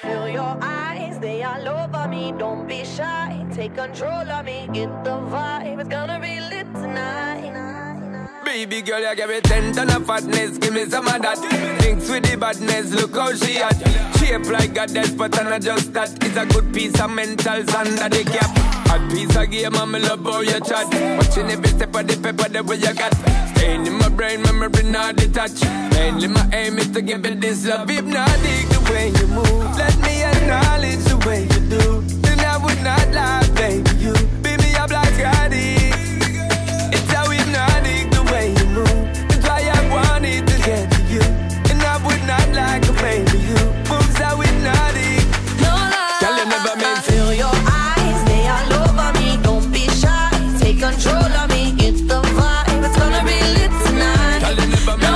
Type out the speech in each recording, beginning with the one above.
Feel your eyes, they all over me. Don't be shy, take control of me. Get the vibe, it's gonna be lit tonight. Baby girl, you give me 10 ton of fatness, give me some of that. Thinks with the badness, look how she at. Shape like a death, but I'm not just that. It's a good piece of mentals under the cap. Hot piece of game, I'm love how you chat. Watching every step of the pepper, the way you got. Staying in my brain, memory not detached. Mainly my aim is to give it this love. Hypnotic the way you move, let me acknowledge the way you do. Then I would not lie, baby, you beat me up like Scotty. It's how hypnotic the way you move. That's why I wanted to get to you. And I would not like a baby, you moves how hypnotic. No lie, girl, you never meant to. Feel your eyes, they all over me. Don't be shy, take control of me. Get the vibe, it's gonna be lit tonight. Girl, you never meant. No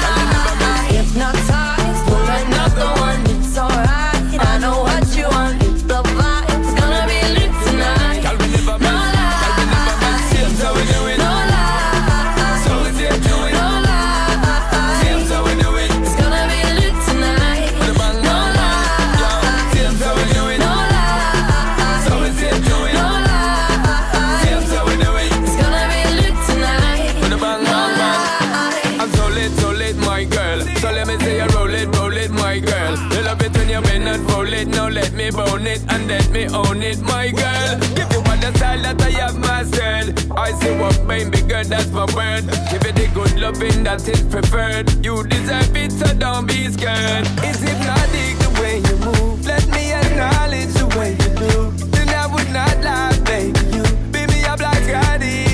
lie, hypnotized, pull another one. It's alright, I know what you want. Get the vibe, it's gonna be lit tonight. Girl, we never meant. Girl, we never meant. Seems how we do it. No lie, so we see it do it. no lie, Seems how we do it. it's gonna be lit tonight. With a bang, No lie, seems how we do it. no lie, So we see it do it. no lie, Seems how we do it. it's gonna be lit tonight. With a bang, bang, bang. I'm so lit, my girl. So let me say you roll it, my girl. You love it when you bend and roll it. Now let me bone it and let me own it, my girl. Give you all the style that I have mastered. I say what baby girl, that's my word. Give it the good loving that is preferred. You deserve it, so don't be scared. It's hypnotic the way you move. Let me acknowledge the way you do. Then I would not lie, baby. You beat me up like Scotty.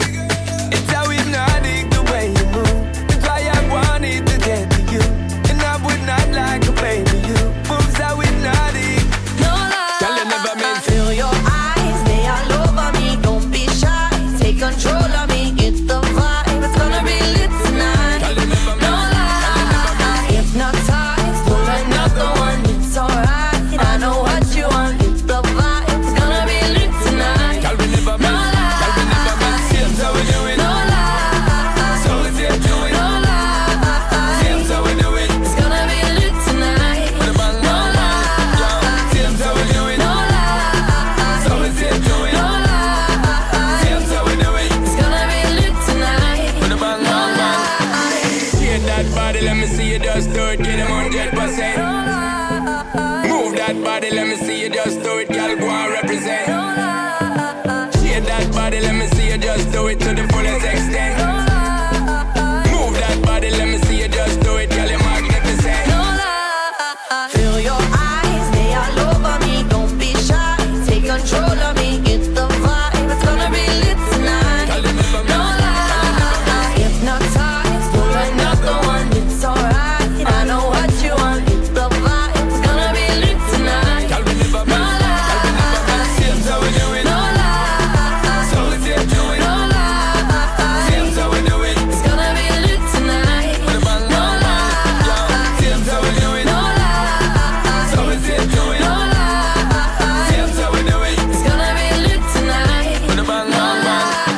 It's how hypnotic the way you move. That's why I wanted to get to you. And I would not like a baby. You moves how hypnotic. No lie, Girl, you never meant to. feel your eyes, they all over me. Don't be shy, take control of me. Get the vibe, it's gonna be lit tonight. Girl, you never No meant. lie, hypnotized, pull another one. It's alright, I know what you want. Get the vibe, it's gonna be lit tonight. Girl, we never No meant. Girl, we never meant. Seems how we do it. No lie, So we see it do it. no lie, Seems how we do it. it's gonna be lit tonight. With a bang, No bang, bang. lie, Seems how we do it. no lie, So we see it do it. no lie, Seems how we do it. it's gonna be lit tonight. With a bang, bang, bang. Shake that body, let me see you just do it. Get them 100%. Move that body, let me see you just do it. Girl, go and represent. Shake that body, let me see you just do it to the fullest extent. Move that body, let me see you just do it. Girl, you're magnificent. Feel your eyes, they all over me. Don't be shy, take control of me. Get the vibe, it's gonna be lit tonight. Girl, you never No meant. lie, hypnotized, pull another one. It's alright, I know what you want. Get the vibe, it's gonna be lit tonight. Girl, we never No meant. Girl, we never meant. lie, Seems how we do it. no lie, So we see it do it. no lie, Seems how we do it. it's gonna be lit tonight. With a bang, No bang, bang. lie, Seems how we do it. no lie, So we see it do it. no lie, Seems how we do it. it's gonna be lit tonight. With a bang, bang, bang.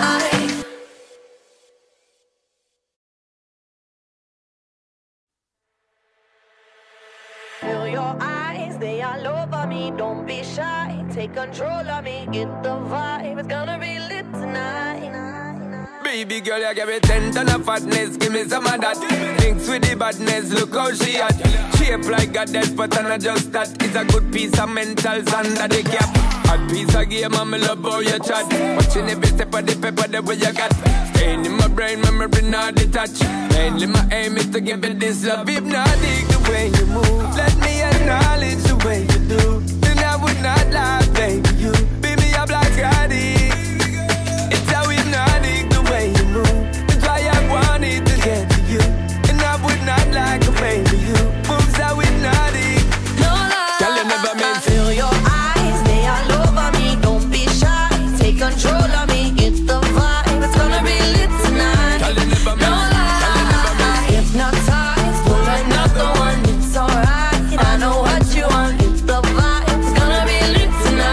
Feel your eyes, they all over me. Don't be shy, take control of me. Get the vibe, it's gonna be lit tonight. Baby girl, you give me 10 ton of fatness, give me some of that. Thinks with the badness, look how she at. Shape like a death, but I'm not just that. It's a good piece of mentals under the cap. Hot piece of game, I'm love how you chat. Watching every step of the pepper, the way you got. Staying in my brain, memory not detached. Mainly my aim is to give it this love. Hypnotic the way you move, let me acknowledge the way you do. Then I would not lie, baby, you beat me up like Scotty. It's how hypnotic the way you move. That's why I wanted to get to you. And I would not like a baby, you moves how hypnotic. No lie, Girl, you never meant to. feel your eyes, they all over me. Don't be shy, take control of me. Get the vibe, it's gonna be lit tonight. Girl, you never No meant. Girl, you never meant. lie, hypnotized, pull another one. It's alright, I know what you want. Get the vibe, it's gonna be lit tonight.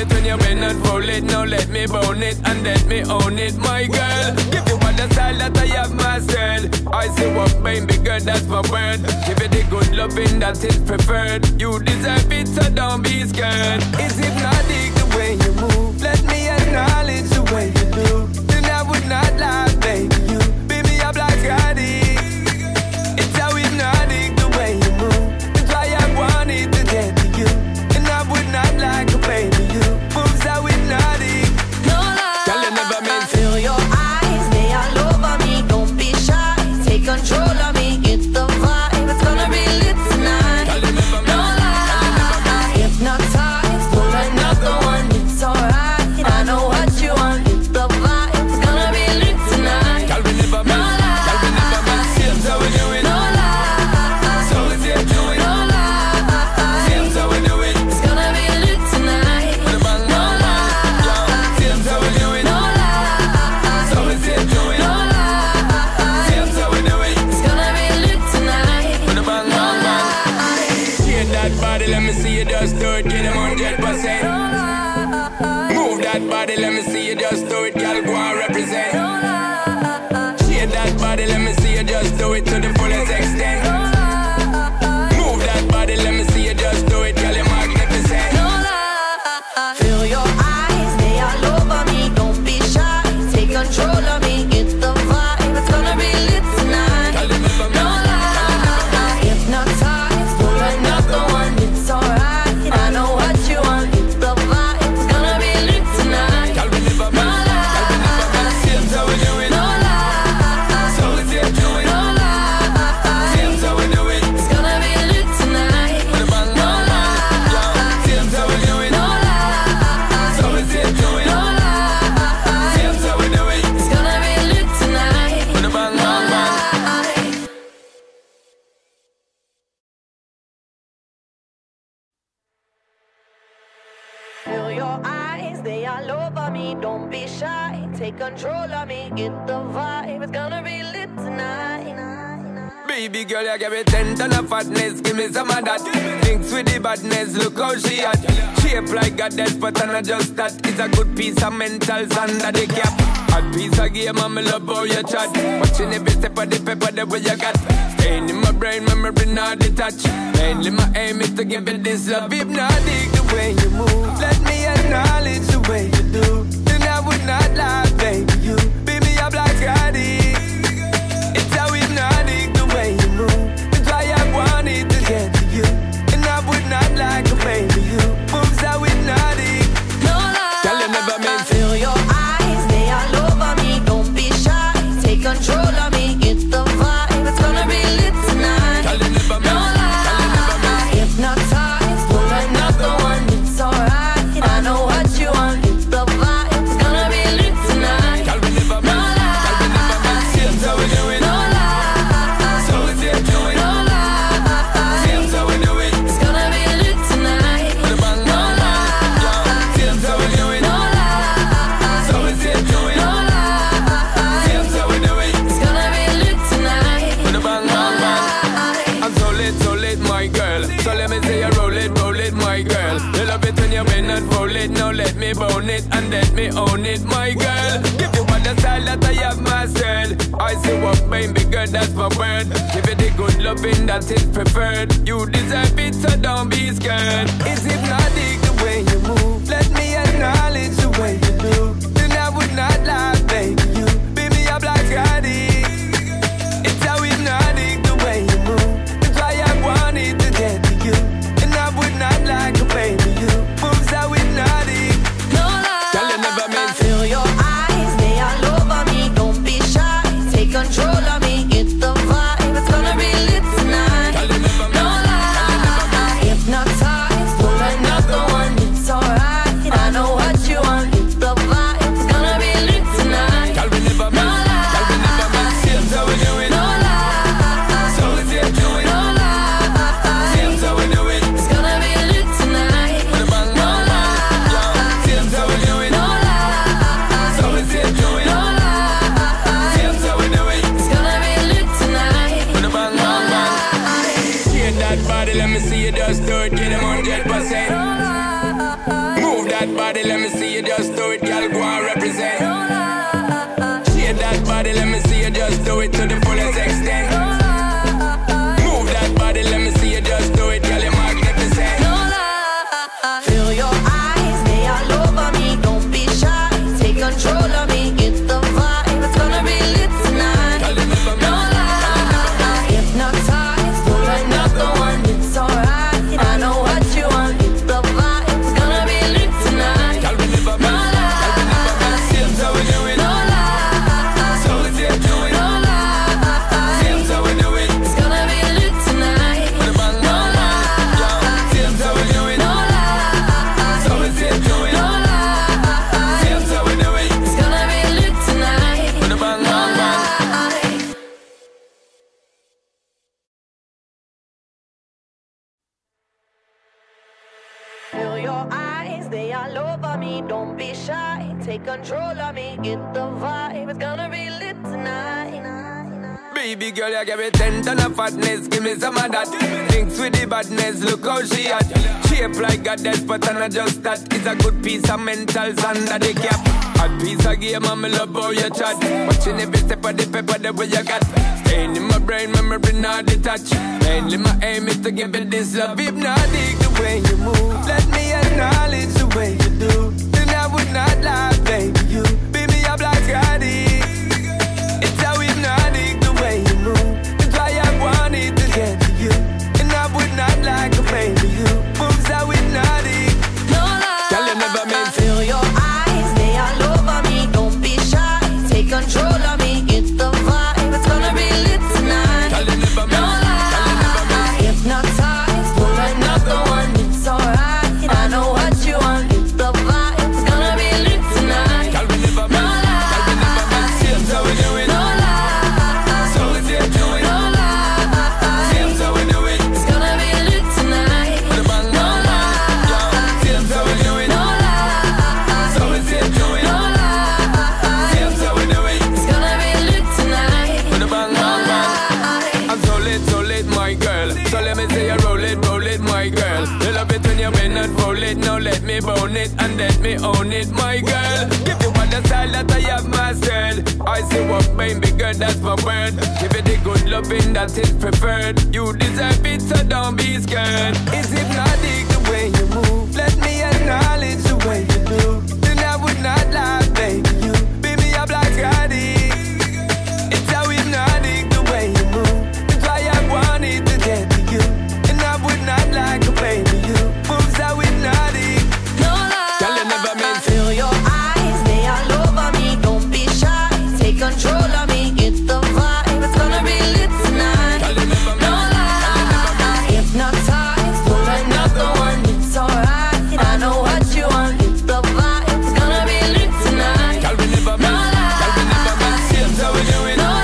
it when you bend and fold it. Now let me bone it and let me own it, my girl. Give you all the style that I have mastered. I say what baby girl, that's my word. Give it the good loving that is preferred. You deserve it, so don't be scared. It's hypnotic the way you move. Let me acknowledge the way you do. Then I would not lie, baby. You beat me up like Scotty. It's so hypnotic the way you move. That's why I wanted to get to you. And I would not like a baby. You move so hypnotic. No lie. Girl, you never meant to. Feel your eyes, they all over me. Don't be shy, take control of me. Get the vibe, it's gonna be lit tonight. Girl, you never No meant lie. Hypnotized, pull another one. It's alright, I know what you want. Get the vibe, it's gonna be lit tonight. Girl, we never No meant. lie. Girl, we never meant. Same so we do it. No lie. So we say do it. No lie. Same so we do it. It's gonna be lit tonight. With a bang, No bang, bang. lie. Same so we do it. No lie. So we say do it. No lie. Same so we do it. It's gonna be lit tonight. With a bang, bang, bang. Shake that body, let me see you just do it. Get them 100%. Move that body, let me see you just do it. Girl, go and represent. Shake that body, let me see you just do it to the fullest extent. Move that body, let me see you just do it. Girl, you're magnificent. Feel your eyes, they all over me. Don't be shy, take control of me. Get the vibe, it's gonna be lit tonight. Girl, you never No meant. lie. Hypnotized, pull another one. It's alright, I know what you want. Get the vibe, it's gonna be lit tonight. Girl, we never No meant. Girl, we never meant. lie. Same so we do it. No lie. So we say do it. No lie. Same so we do it. It's gonna be lit tonight. With a bang, No bang, bang. lie. Same so we do it. No lie. So we say do it. No lie. Same so we do it. It's gonna be lit tonight. With a bang, No bang, bang. lie. Feel your eyes, they all over me. Don't be shy, take control of me. Get the vibe, it's gonna be lit tonight. Baby girl, you give me 10 ton of fatness. Give me some of that. Thinks with the badness, look how she at. Shape like a death, but I'm not just that. It's a good piece of mentals under the cap. A piece of game, I'm love how you chat. Watching every step of the paper, the way you got. Staying in my brain, memory not detached. Mainly my aim is to give it this love. Hypnotic the way you move. Let me acknowledge the way you do. Then I would not lie, baby. You beat me up like Scotty. It's so hypnotic the way you move. That's why I wanted to get to you. And I would not like a baby. You move so hypnotic. No lie. Girl, you never meant to. Feel your eyes, they all over me. Don't be shy, take control of me. Get the vibe, it's gonna be lit tonight. Girl, you never No meant to. Girl, you never meant lie. Hypnotized, pull another one. It's alright, I know what you want. Get the vibe, it's gonna be lit tonight. Girl, we never No meant to. Girl, we never meant to. Same so we do it. No lie. So we say do it. No lie. Same so we do it. It's gonna be lit tonight. With a bang, No bang, bang. lie. Same so we do it. No lie. So we say do it. No lie. Same so we do it. It's gonna be lit tonight. With a bang, bang, bang. I'm so lit, my girl. So let me say you roll it, my girl. You love it when you bend and fold it. Now let me bone it and let me own it, my girl. Give you all the style that I have mastered. I say what baby girl, that's my word. Give it the good loving that is preferred. You deserve it, so don't be scared. It's hypnotic the way you move. Let me acknowledge the way you do. Then I would not lie, baby. You beat me up like Scotty. It's so hypnotic the way you move. That's why I wanted to get to you. And I would not like a baby. You move so hypnotic. No lie. Girl, you never meant to. Feel your eyes, they all over me. Don't be shy, take control of me. Get the vibe, it's gonna be lit tonight. Girl, you never meant No to. Girl, you never meant lie. to. Hypnotized, pull another one. that body, let me see you just do it, girl, go and represent. Shake that body, let me see you just do it to the fullest extent. Move that body, let me see you just do it, girl, you're magnificent. Feel your eyes, they all over me. Don't be shy, take control of me. Get the vibe, it's gonna be lit tonight. No lie, hypnotize, pull another one, it's alright. I know what you want, get the vibe, it's gonna be lit tonight. No lie, seems how we do it. no lie, So we take to it. no lie, Seems how we do it. it's gonna be lit tonight. With a bang, No bang, bang. lie, Seems how we do it. no lie, So we take to it. no lie, Seems how we do it. it's gonna be lit tonight. With a bang, No bang, bang. lie. Feel your eyes, they all over me. Don't be shy, take control of me. Get the vibe, it's gonna be lit tonight. Baby girl, you give me 10 ton of fatness, give me some of that. Thinks with the badness, look how she at. Shape like goddess, but I'm not just that. It's a good piece of mentals under the cap. Hot piece of game, and me love how you chat. Watching every step of the paper, the way you got. Staying in my brain, memory not detached. Mainly my aim is to give it this love. Hypnotic the way you move. Let me acknowledge the way you do. Then I would not lie, baby, you beat me up like Scotty. It's how hypnotic the way you move. That's why I wanted to get to you. And I would not like a baby, you moves how hypnotic. No lie, Girl, you never meant to. feel your eyes, they all over me. Don't be shy, take control of me. Get the vibe, it's gonna be lit tonight. Girl, you never No meant. Girl, you never meant. lie, hypnotize, pull another one, it's alright. I know what you want, get the vibe, it's gonna be lit tonight. Girl, we never No meant. Girl, we never meant. Seems how we do it. No lie, So we take to it. no lie, Seems how we do it. it's gonna be lit tonight. With a bang, No bang, bang. lie, Seems how we do it. no lie, So we take to it. no lie, Seems how we do it. it's gonna be lit tonight. With a bang, No bang, bang. lie. I'm so lit, my girl. So let me say you roll it, my girl. You love it when you bend and roll it. Now let me bone it and let me own it, my girl. Give you all the style that I have mastered. I say what, baby girl, that's my word. Give it the good loving that is preferred. You deserve it, so don't be scared. It's hypnotic the way you move. Let me acknowledge the way you do. Then I would not lie, baby. You beat me up like Scotty. It's how hypnotic the way you move. That's why I wanted to get to you. And I would not like a baby, you moves how hypnotic. No lie, Girl, you never meant to. feel your eyes, they all over me. Don't be shy, take control of me. Get the vibe, it's gonna be lit tonight. Girl, you never No meant. lie, hypnotize, pull another one, it's alright. I know what you want, get the vibe, it's gonna be lit tonight. Girl, we never No meant. Girl, we never meant. Seems how we do it. No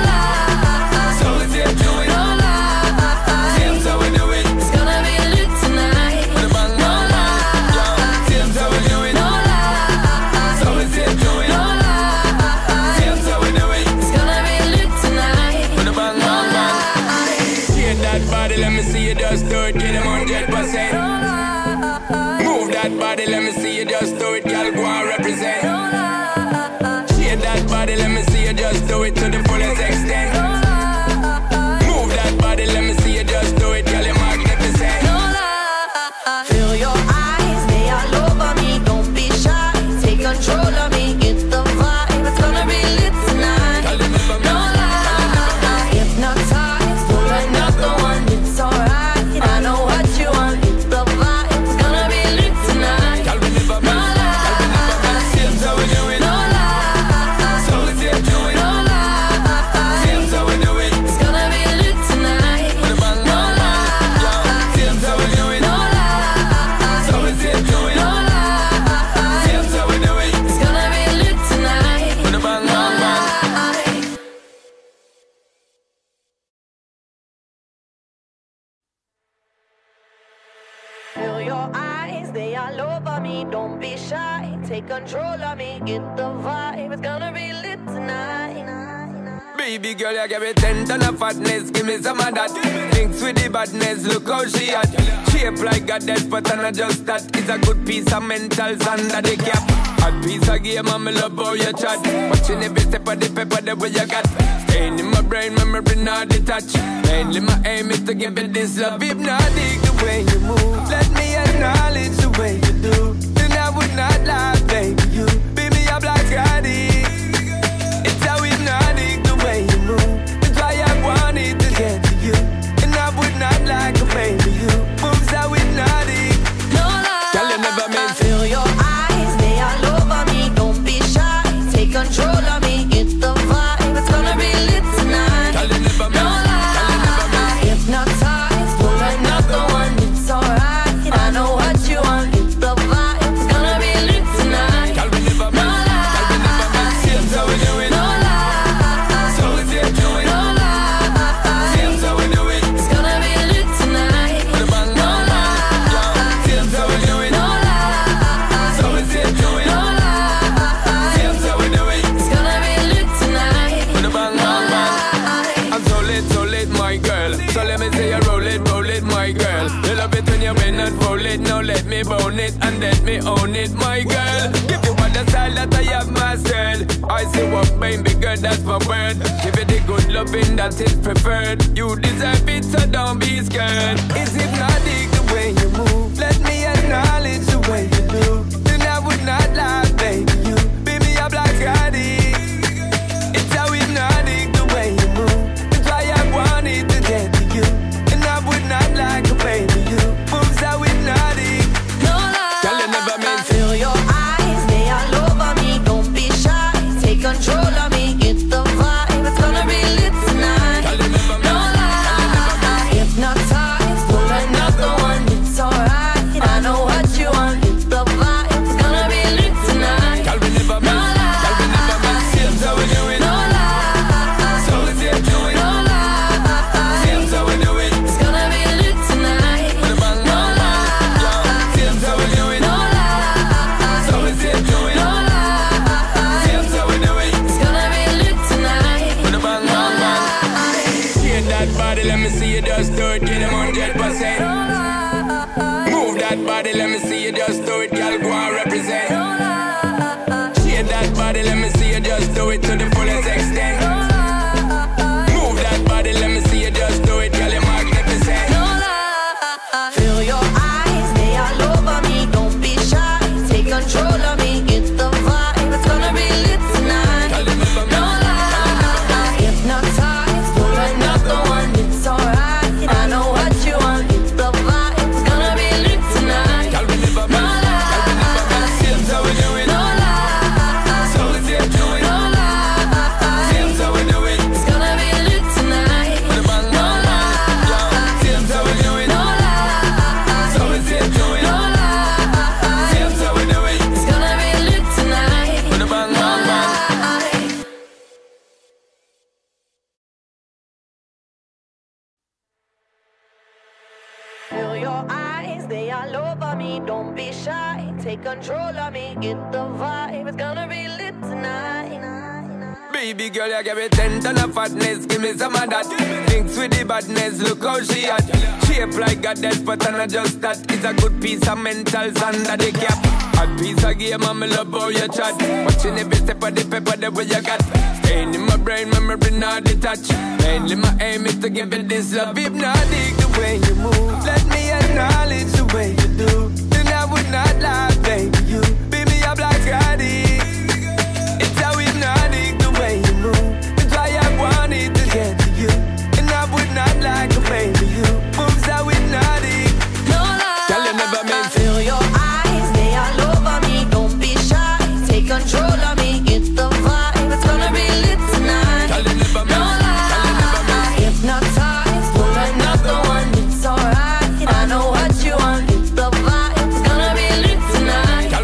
lie, So we take to it. no lie, Seems how we do it. it's gonna be lit tonight. With a bang, No bang, bang. lie, Seems how we do it. no lie, So we take to it. no lie, Seems how we do it. it's gonna be lit tonight. With a bang, bang, bang. Shake that body, let me see you just do it. Get them 100%. Move that body, let me see you just do it. Girl, go and represent. Shake that body, let me see you just do it to the fullest extent. Move that body, let me see you just do it. Girl, you're magnificent. Feel your eyes, they all over me. Don't be shy, take control of me. Get the vibe, it's gonna be lit tonight. Girl, you never No meant. lie, hypnotize, pull another one, it's alright. I know what you want, get the vibe, it's gonna be lit tonight. Girl, we never No meant. Girl, we never meant. lie, Seems how we do it. no lie, So we take to it. no lie, Seems how we do it. it's gonna be lit tonight. With a bang, No bang, bang. lie, Seems how we do it. no lie, So we take to it. no lie, Seems how we do it. it's gonna be lit tonight. With a bang, No bang, bang. lie. Feel your eyes, they all over me. Don't be shy, take control of me. Get the vibe, it's gonna be lit tonight. Baby girl, you give me 10 ton of fatness, give me some of that. Thinks with the badness, look how she at. Shape like goddess, but I'm not just that. It's a good piece of mentals under the cap. Hot piece of game, and me love how you chat. Watching every step of the paper, the way you got. Staying in my brain, memory not detached. Mainly my aim is to give it this love. If not, dig the way you move. Let me acknowledge the way you do. Then I would not lie, baby, you beat me up like I did. It's how hypnotic the way you move. That's why I wanted to get to you. And I would not like a baby, you moves how hypnotic. No lie, Girl, you never meant to. feel your eyes, they all over me. Don't be shy, take control of me. Get the vibe, it's gonna be lit tonight. Girl, you never No meant. lie, hypnotized, pull another one. It's alright, I know what you want. Get the vibe, it's gonna be lit tonight. Girl, we never No meant. Girl, we never meant. lie, Same so we do it. no lie, So we say do it. no lie. Same so we do it. It's gonna be lit tonight. With a bang, No bang, bang. lie, Same so we do it. no lie. So we say do it. No lie, Same so we do it. it's gonna be lit tonight. With a bang, No bang, bang. lie, I'm so lit, my girl. So let me say you roll it, my girl. You love it when you bend and roll it. Now let me bone it and let me own it, my girl. Give you all the style that I have mastered. I say what, baby girl, that's my word. Give it the good loving that is preferred. You deserve it, so don't be scared. It's hypnotic the way you move. Let me acknowledge the way you do. Then I would not lie, baby. You beat me up like I did. It's how hypnotic the way you move. That's why I wanted to get to you. And I would not like a baby. You moves how hypnotic. no Girl, you never lie. meant. Feel your eyes, they all over me. Don't be shy, take control of me. Get the vibe, it's gonna be lit tonight. Girl, you never No meant. lie, hypnotized, pull another one. It's alright, I know what you want. Get the vibe, it's gonna be lit tonight. Girl, we never No meant. Girl, we never meant. Same so we do it. No lie, So we say do it. no lie. Same so we do it. It's gonna be lit tonight. With a bang, No bang, bang. lie, Same so we do it. no lie. So we say do it. No lie, Same so we do it. it's gonna be lit tonight. With a bang, No bang, bang. lie, Shake that body, let me see you just do it. Get them 100%. no lie, Move that body, let me see you just do it. Girl, go and represent. no lie, Shake that body, let me see you just do it to the fullest extent. no lie, Move that body, let me see you just do it. Girl, you're magnificent. no lie. Feel your eyes, they all over me. Don't be shy, take control of me. Get the vibe, it's gonna be lit tonight. Girl, you never No meant. lie, hypnotized, pull another one. It's alright, I know what you want. Get the vibe, it's gonna be lit tonight. Girl, we never No meant. Girl, we never meant. lie, Same so we do it. no lie, So we say do it. no lie. Same so we do it. It's gonna be lit tonight. With a bang, No bang, bang. lie, Same so we do it. no lie. So we say do it. No lie, Same so we do it. it's gonna be lit tonight. With a bang, No bang, bang. lie. Feel your eyes, they all over me. Don't be shy, take control of me. Get the vibe, it's gonna be lit tonight. Baby girl, you give me 10 ton of fatness, give me some of that. Thinks with the badness, look how she at. Shape like goddess, but I'm not just that. It's a good piece of mentals under the cap. Hot piece of game, and me love how you chat. Watching every step of the paper, the way you got. Staying in my brain, memory not detached. Mainly my aim is to give it this love. Hypnotic the way you move. Let me acknowledge the way you do. Then I would not lie, baby. You beat me up like I did. It's how hypnotic the way you move. That's why I wanted to get to you. And I would not like a baby. You moves how hypnotic. No lie, Girl, you never meant. feel your eyes, they all over me. Don't be shy, take control of me. Get the vibe, it's gonna be lit tonight. Girl, you never No meant. Girl, you never meant. lie, hypnotized, pull another one. It's alright, I know what you want. Get the vibe, it's gonna be lit tonight.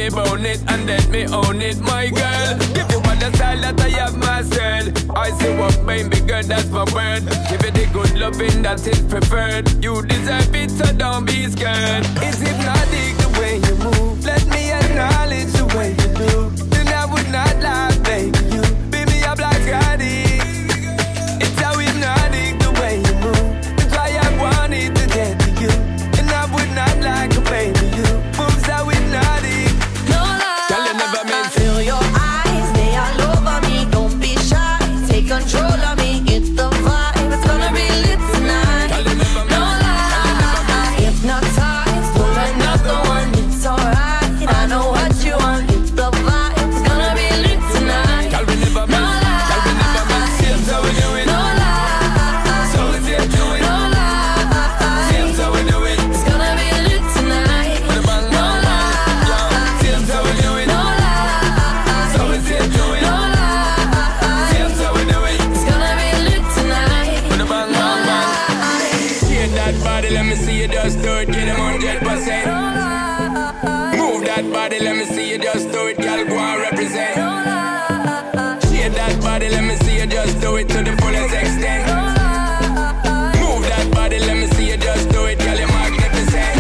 me bone it and let me own it, my girl. Give you all the style that I have mastered. I say what, baby girl, that's my word. Give it the good loving that is preferred. You deserve it, so don't be scared. It's hypnotic the way you move. Let me acknowledge the way you do. Then I would not lie, baby. You beat me up like Scotty. It's how hypnotic the way you move. That's why I wanted to get to you. And I would not like a baby. You moves how hypnotic. No lie. Girl, you never meant to. Feel your eyes, they all over me. Don't be shy, take control of me. Get the vibe, it's gonna be lit tonight. Girl, you never meant. No lie, hypnotized, pull another one. It's alright, I know what you want. Get the vibe, it's gonna be lit tonight. Girl, we never No meant. lie, Girl, we never meant. Seems how we do it. no lie, So it's here to it. no lie. Seems how we do it. It's gonna be lit tonight. With a bang, No bang, bang. Yo, seems how we do it. No lie, So it's here to it. no lie. Seems how we do it. It's gonna be lit tonight. With a bang, bang, bang. Shake that body, let me see you just do it. Get them 100%. Move that body, let me see you just do it. Girl, go and represent. Shake that body, let me see you just do it to the fullest extent. Move that body, let me see you just do it. Girl, you're magnificent.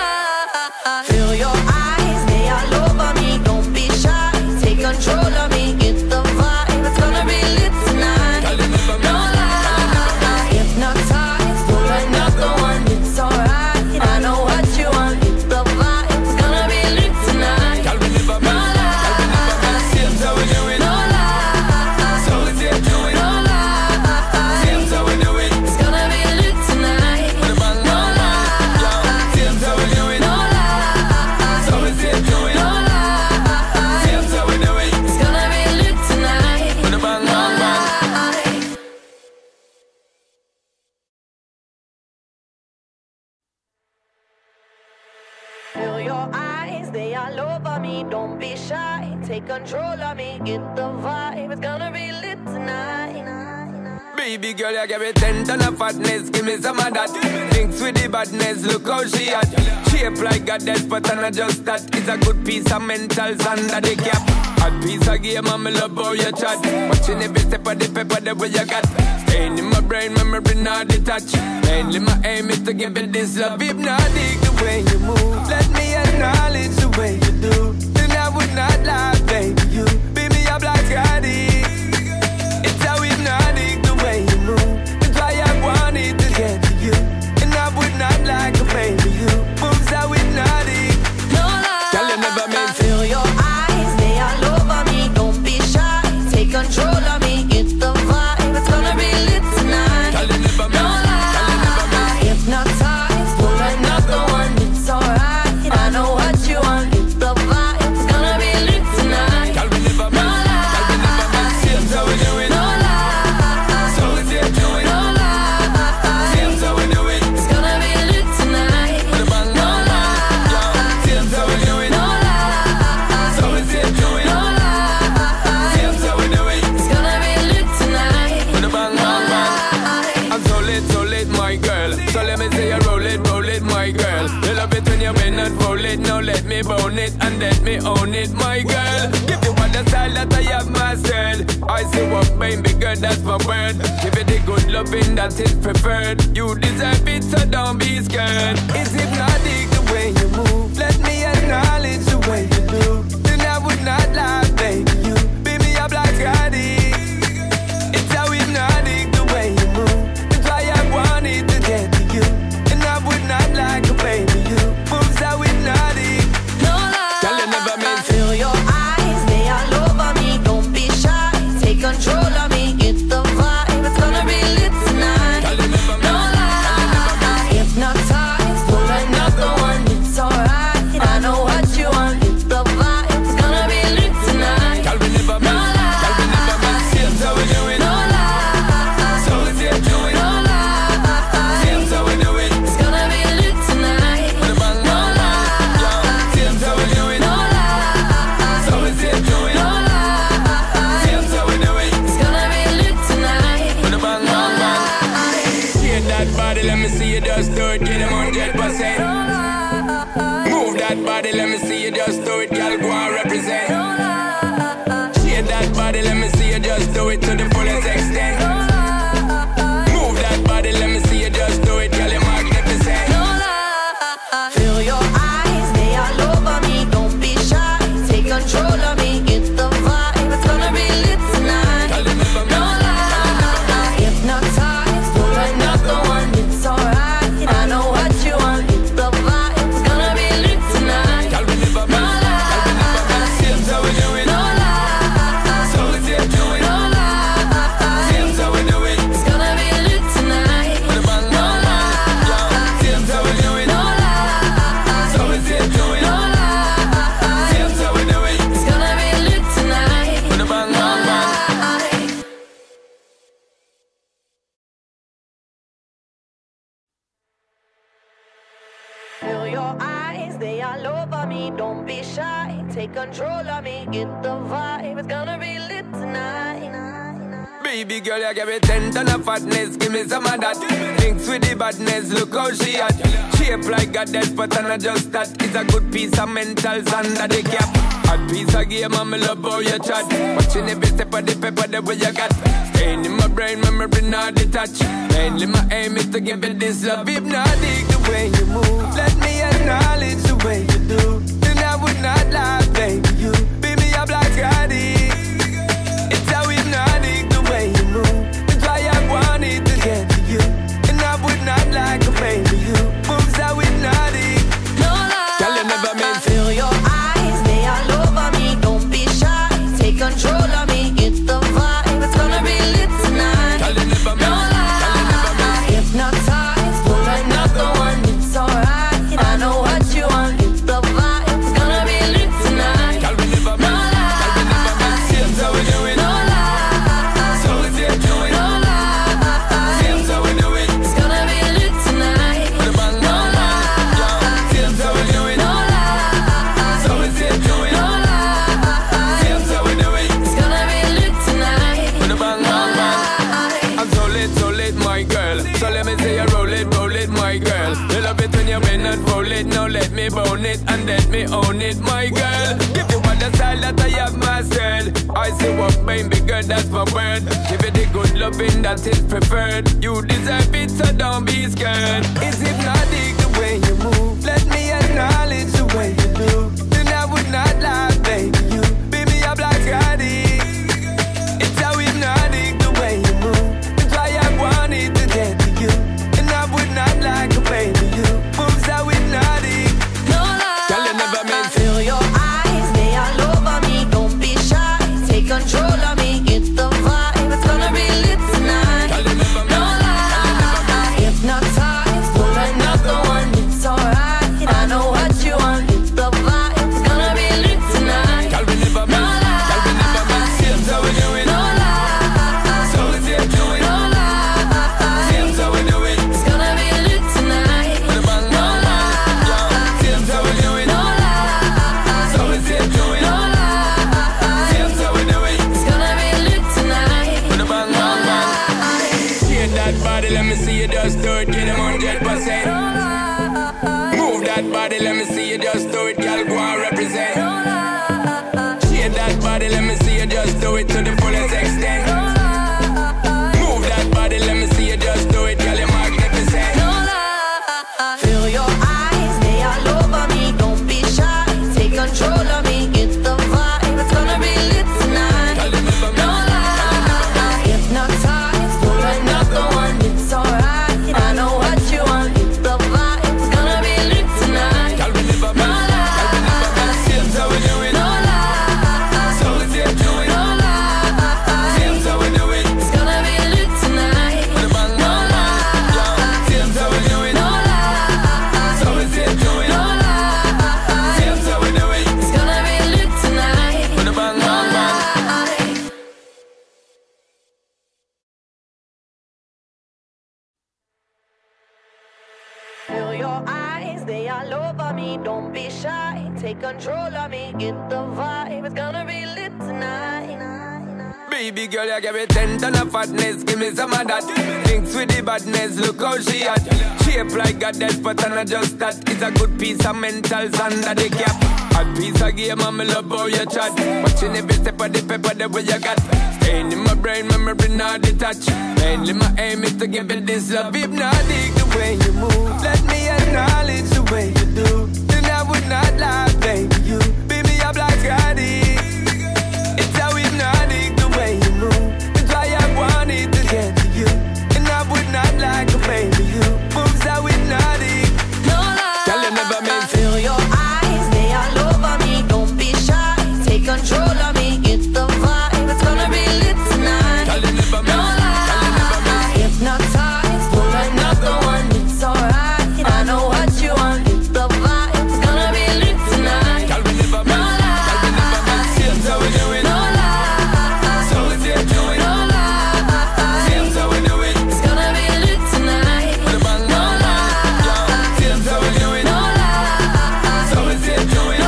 Feel your eyes, they all over me. Don't be shy, take control of me. Get the vibe, it's gonna be lit tonight. Girl, you never No meant. lie, hypnotized, pull another one. It's alright, I know what you want. Get the vibe, it's gonna be lit tonight. Girl, we never No meant. Girl, we never meant. Seems how we do it. No lie, So it's here to it. no lie. Seems how we do it. It's gonna be lit tonight. With a bang, No bang, bang. Yo, lie, seems how we do it. no lie. So it's here to it. No lie, Seems how we do it. it's gonna be lit tonight. With a bang, No bang, bang. lie. Feel your eyes, they all over me. Don't be shy, take control of me. Get the vibe, it's gonna be lit tonight. Baby girl, you give me 10 ton of fatness, give me some of that. Thinks with the badness, look how she at. Shape like a death, but I'm not just that. It's a good piece of mentals under the cap. Hot piece of game, and me love how you chat. Watching every step of the paper, the way you got. Staying in my brain, memory not detached. Mainly my aim is to give it this love. Hypnotic the way you move. Let me acknowledge the way you do. Then I would not lie, baby. You beat me up like Scotty. It's how hypnotic the way you move. That's why I wanted to get to you. And I would not like a baby. You moves how hypnotic. No lie, Girl, you never meant to. feel your eyes, they all over me. Don't be shy, take control of me. Get the vibe, it's gonna be lit tonight. Girl, you never No meant. Girl, you never meant. lie, hypnotized, pull another one. It's alright, I know what you want. Get the vibe, it's gonna be lit tonight. Girl, we never No meant. Girl, we never meant. Seems how we do it. No lie, So it's here to it. no lie. Seems how we do it. It's gonna be lit tonight. With a bang, No bang, bang. Yo, lie, seems how we do it. no lie. So it's here to it. No lie, Seems how we do it. it's gonna be lit tonight. With a bang, bang, bang. I'm so lit, my girl. So let me say you roll it, my girl. You love it when you bend and roll it. Now let me bone it and let me own it, my girl. Give you all the style that I have mastered. I say what, baby girl, that's my word. Give it the good loving that is preferred. You deserve it, so don't be scared. It's hypnotic the way you move. Let me acknowledge the way you do. Then I would not lie, baby. You beat me up like Scotty. It's how hypnotic the way you move. That's why I wanted to get to you. And I would not like a baby. You moves how hypnotic. No lie, Girl, you never meant to. feel your eyes, they all over me. Don't be shy, take control of me. Get the vibe, it's gonna be lit tonight. Girl, you never No meant. Girl, you never meant. lie, hypnotized, pull another one. It's alright, I know what you want. Get the vibe, it's gonna be lit tonight. Girl, we never No meant. Girl, we never meant. Seems how we do it. No lie, So it's here to it. no lie. Seems how we do it. It's gonna be lit tonight. With a bang, No bang, bang. Yo, lie, seems how we do it. no lie. So it's here to it. No lie, Seems how we do it. it's gonna be lit tonight. With a bang, bang, bang. Shake that body, let me see you just do it. Get them 100%. Move that body, let me see you just do it. Girl, go and do it to the fullest extent. Move that body, let me see you just do it, girl, you're magnificent. Feel your eyes, they all over me. Don't be shy, take control of me. Get the vibe, it's gonna be lit tonight. No lie, hypnotized, pull another one, it's alright. I know what you want, get the vibe, it's gonna be lit tonight. No lie, seems how we do it. no lie, So we see it do it. no lie, Seems how we do it. it's gonna be lit tonight. With a bang, No bang, bang. lie, Seems how we do it. no lie, So we see it do it. no lie, Seems how we do it. it's gonna be lit tonight. With a bang, bang, bang. Feel your eyes, they all over me. Don't be shy, take control of me. Get the vibe, it's gonna be lit tonight. Baby girl, you give me 10 ton of fatness, give me some of that. Thinks with the badness, look how she at. Shape like a death, but I'm not just that. It's a good piece of mentals under the cap. A piece of game, and me love how you chat. Watching every step of the paper, the way you got. Staying in my brain, memory not detached. Mainly my aim is to give it this love. Hypnotic the way you move, let me acknowledge the way you do. Then I would not lie, baby, you beat me up like Scotty. It's how hypnotic the way you move. That's why I wanted to get to you. And I would not like a baby, you moves how hypnotic. No lie, Girl, you never meant to. feel your eyes, they all over me. Don't be shy, take control of me. Get the vibe, it's gonna be lit tonight. Girl, you never No meant. Girl, you never meant. lie, hypnotized, pull another one, it's alright. I know what you want, get the vibe, it's gonna be lit tonight. Girl, we never No meant. Girl, we never meant. Seems how we do it. No lie, So we see it do it. no lie, Seems how we do it. it's gonna be lit tonight. With a bang, No bang, bang. lie, Seems how we do it. no lie, So we see it do it. no lie, Seems how we do it. it's gonna be lit tonight. With a bang, bang, bang. I'm so lit, my girl. So let me say you roll it, my girl. You love it when you bend and roll it. Now let me bone it and let me own it, my girl. Give you all the style that I have mastered. I say what baby girl, that's my word. Give you the good loving that is preferred. You deserve it, so don't be scared. It's hypnotic the way you move. Let me acknowledge the way you do. Then I would not lie, baby. You beat me up like Scotty. It's how hypnotic the way you move. That's why I wanted to get to you. And I would not like a baby, you moves how hypnotic. No lie, Girl, you never meant to. feel your eyes, they all over me. Don't be shy, take control of me. Get the vibe, it's gonna be lit tonight. Girl, you never No meant. lie, hypnotized, pull another one, it's alright. I know what you want, get the vibe, it's gonna be lit tonight. Girl, we never No meant. Girl, we never meant. Seems how we do it. No lie, So we see it do it. no lie, Seems how we do it. it's gonna be lit tonight. With a bang, No bang, bang. lie, Seems how we do it. no lie, So we see it do it. no lie, Seems how we do it. it's gonna be lit tonight. With a bang, bang, bang. Shake that body, let me see you just do it. Get them 100%. Move that body, let me see you just do it. Girl, go and represent. Shake that body, let me see you just do it to the fullest extent. Move that body, let me see you just do it. Girl, you're magnificent. Feel your eyes, they all over me. Don't be shy, take control of me. Get the vibe, it's gonna be lit tonight. Girl, you never No meant. lie, hypnotized, pull another one, it's alright. I know what you want, get the vibe, it's gonna be lit tonight. Girl, we never No meant. Girl, we never meant. lie, Seems how we do it. no lie, So we see it do it. no lie, Seems how we do it. it's gonna be lit tonight. With a bang, No bang, bang. lie, Seems how we do it. no lie, So we see it do it. no lie, Seems how we do it. it's gonna be lit tonight. With a bang, bang, bang. Feel your eyes, they all over me. Don't be shy, take control of me. Get the vibe, it's gonna be lit tonight. Baby girl, you give me 10 ton of fatness, give me some of that. Thinks with the badness, look how she at. Shape like a death, but I'm not just that. It's a good piece of mentals under the cap. A piece of game, and me love how you chat. Watching every step of the paper, the way you got. Staying in my brain, brain, memory not detached. Mainly my aim is to give it this love. If not, dig the way you move. Let me acknowledge the way you do. Then I would not lie, baby. You beat me up like Scotty. It's how hypnotic the way you move. That's why I wanted to get to you. And I would not like a baby. You moves how hypnotic. No lie. Tell you never meant to. Feel your eyes, they all over me. Don't be shy, take control of me. Get the vibe, it's gonna be lit tonight. Tell you never meant. No lie. Hypnotized, pull another one. It's alright. I know what you want. Get the vibe, it's gonna be lit tonight. Tell me never meant. Tell me never meant. See how we do it. No lie. So we see do it. No lie. See how we do it. It's gonna be lit tonight. With a bang bang bang. See how we do it. No lie. So we see do it. No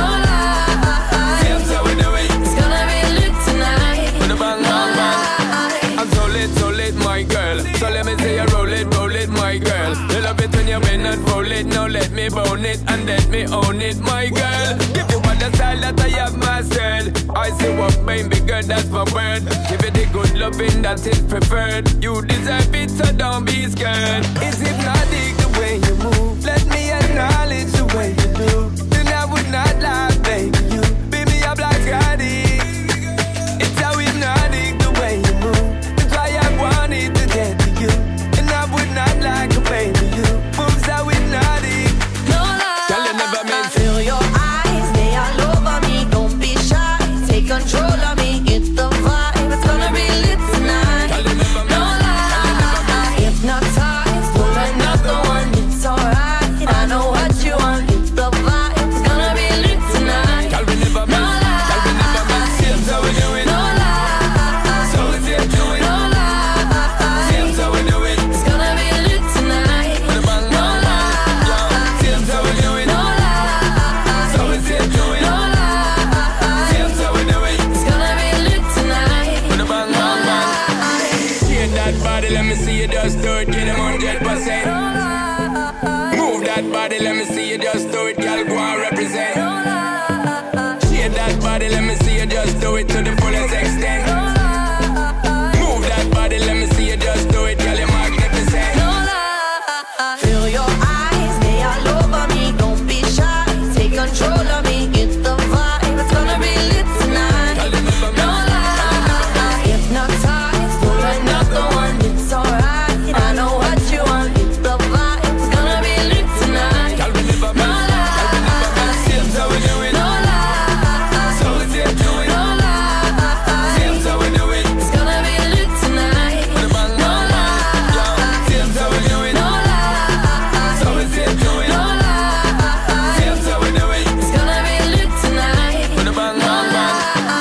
lie. See how we do it. It's gonna be lit tonight. With a bang bang bang. I'm so lit, my girl. So let me say you roll it, my girl. You love it when you bend and roll it. Now let me bone it and let me own it, my girl. Give you all the style that I have mastered. I see what baby girl, that's my word. Give it the good loving that is preferred. You deserve it, so don't be scared. It's hypnotic the way you move. Let me acknowledge the way you do. Then I would not lie, baby. You beat me up like Scotty. It's how hypnotic the way you move. That's why I wanted to get to you. And I would not like a baby. You moves how hypnotic. No lie. Tell you never meant to. Feel your eyes, they all over me. Don't be shy, take control of me. Get the vibe, it's gonna be lit tonight. Tell you never meant. No lie. Hypnotized, pull another one. It's alright. I know what you want. Get the vibe, it's gonna be lit tonight. Tell me never No meant. Tell me never meant. See how we do it. No lie. So we see do it. No lie. See how we do it. It's gonna be lit tonight. With a bang bang bang. See how we do it. No lie. So we see do it. No lie. See how we do it. It's gonna be lit tonight. With a bang bang bang. Shake that body, let me see you just do it. Get them 100%. Move that body, let me see you just do it. Girl, go and represent. Shake that body, let me see you just do it to the fullest extent. Move that body, let me see you just do it. Girl, you're magnificent. Feel your eyes, they all over me. Don't be shy, take control of me. Get the vibe, it's gonna be lit tonight. Tell you never No meant. lie. Hypnotized, pull another one. It's alright. I know what you want. Get the vibe, it's gonna be lit tonight. Tell me never No meant. Tell me never meant. See how we do it. No lie. So we see do it. No lie. See how we do it. It's gonna be lit tonight. With a bang No bang bang. lie. See how we do it. No lie. So we see do it. No lie. See how we do it. It's gonna be lit tonight. With a bang bang bang.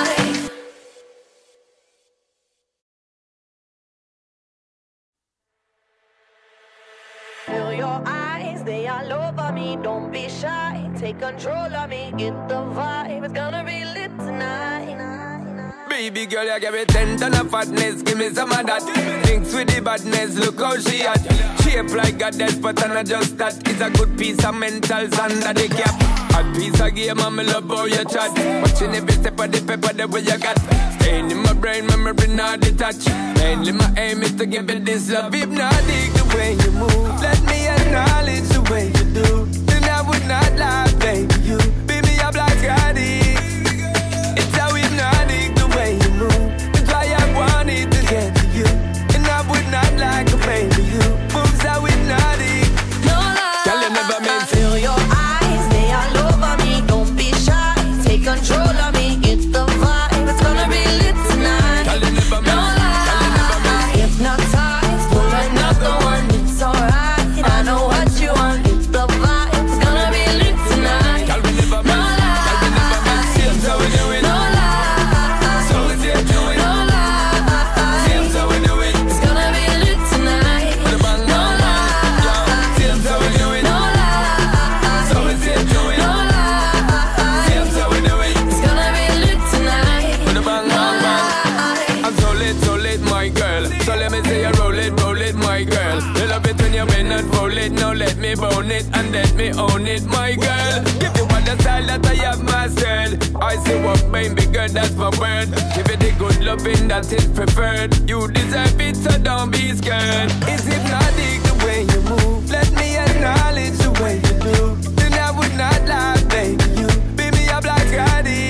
Feel your eyes, they all over me. Don't be shy, take control of me. Get the vibe, it's gonna be lit tonight. Baby girl, you give me 10 ton of fatness, give me some of that. Thinks with the badness, look how she at. Shape like a death, but I'm not just that. It's a good piece of mentals under the cap. Hot piece of game, and me love how you chat. Watching every step of the pepper, the way you got. Staying in my brain, memory not detached. Mainly my aim is to give it this love. Hypnotic the way you move. Let me acknowledge the way you do. Then I would not lie, baby. You beat me up like Scotty. It's how hypnotic the way you move. That's why I wanted to get to you. And I would not like a baby. You moves how hypnotic. No lie. Tell you never meant to. Feel your eyes, they all over me. Don't be shy, take control of me. Get the vibe, it's gonna be lit tonight. Tell you never No meant. Tell you never meant. lie. Hypnotized, pull another one. It's alright. I know what you want. Get the vibe, it's gonna be lit tonight. Tell me never No meant. Tell me never meant. lie. See how we do it. No lie. So we see do it. No lie. See how we do it. It's gonna be lit tonight. With a bang No bang bang. lie. See how we do it. No lie. So we see do it. No lie. See how we do it. It's gonna be lit tonight. With a bang bang bang. I'm so lit, my girl. So let me say you roll it, my girl. You love it when you bend and roll it. Now let me bone it and let me own it, my girl. Give you all the style that I have mastered. I say what baby girl, that's my word. Give it the good loving that is preferred. You deserve it, so don't be scared. It's hypnotic the way you move. Let me acknowledge the way you do. Then I would not lie, baby. You beat me up like Scotty.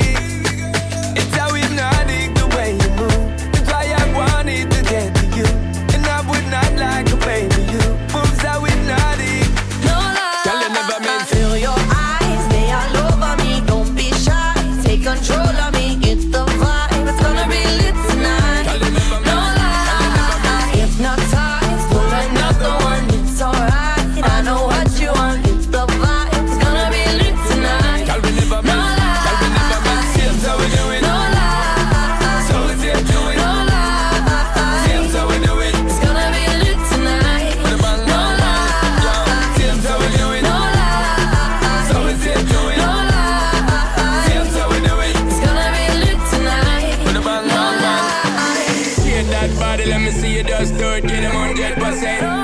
It's how hypnotic the way you move. That's why I wanted to get to you. And I would not like a baby. You moves how hypnotic. No lie, girl, you never meant. Feel your eyes, they all over me. Don't be shy, take control of me. Get the vibe, it's gonna be lit tonight. No lie, hypnotized, pull another one. It's alright, I know what you want. Get the vibe, it's gonna be lit tonight. No lie, Seems how we do it. no lie, So let's get to it. no lie. Seems how we do it. It's gonna be lit tonight. With a bang, No lie, Seems how we do it. no lie, So let's get to it. no lie. Seems how we do it. It's gonna be lit tonight. With a bang, No bang, bang. lie, Shake that body, let me see you just do it. Get them 100%. no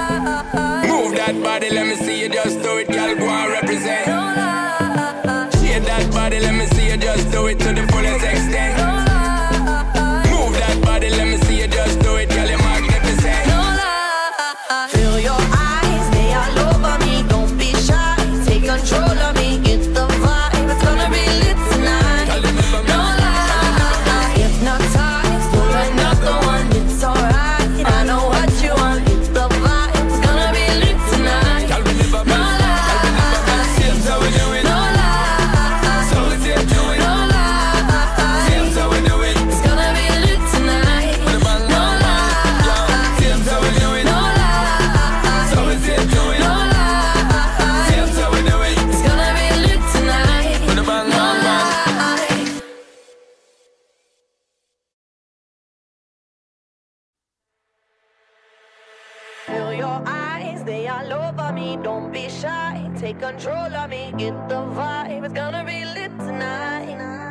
lie, Move that body, let me see you just do it. Girl, go and represent. no lie, Shake that body, let me see you just do it to the fullest extent. no lie. Move that body, let me see you just do it. Girl, you're magnificent. No lie. Feel your eyes, they all over me. Don't be shy, take control of me. Get the vibe, it's gonna be lit tonight. No lie, hypnotized, pull another one. It's alright, I know what you want. Get the vibe, it's gonna be lit tonight. No lie, Seems how we do it. no lie, So let's get to it. no lie. Seems how we do it. It's gonna be lit tonight. With a bang, No bang, bang. lie, Seems how we do it. no lie. So let's get to it. No lie, Seems how we do it. it's gonna be lit tonight. With a bang, No bang, bang. lie. Feel your eyes, they all over me. Don't be shy, take control of me. Get the vibe, it's gonna be lit tonight.